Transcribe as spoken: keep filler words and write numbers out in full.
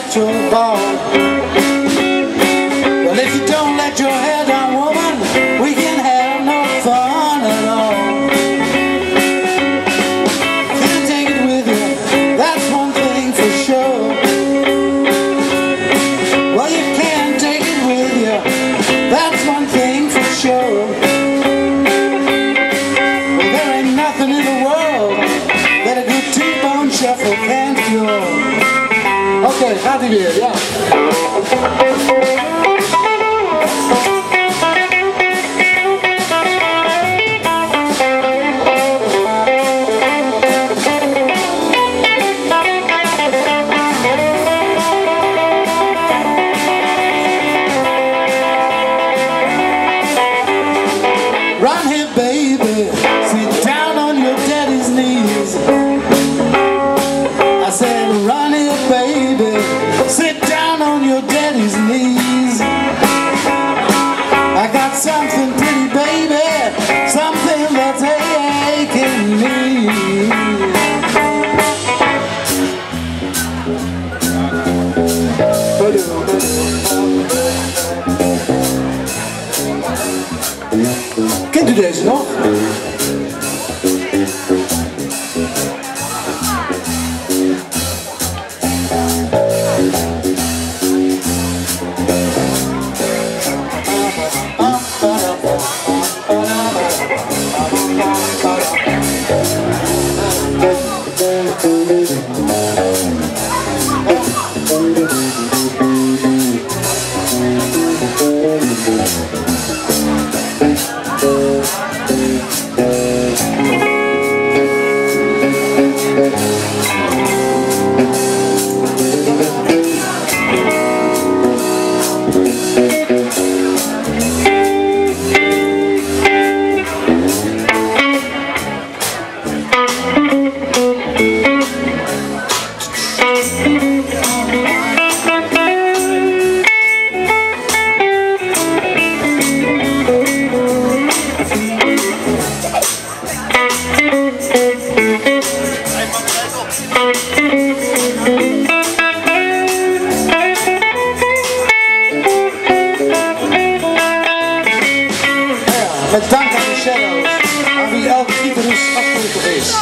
electoral ball. Well, if you don't let your hair down, woman, we can have no fun at all. Can't take it with you, that's one thing for sure. Well, you can't take it with you, that's one thing for sure. Well, there ain't nothing in the world that a good T-bone shuffle can't cure. Oké, okay, gaat hij weer, ja. Run here, baby, sit down on your daddy's knees. I said, run here, baby, sit down on your daddy's knees. I got something pretty, baby, something that's aching me. Kent u deze nog? Met dank aan de Shadows, aan wie elke gitarist afgelopen is.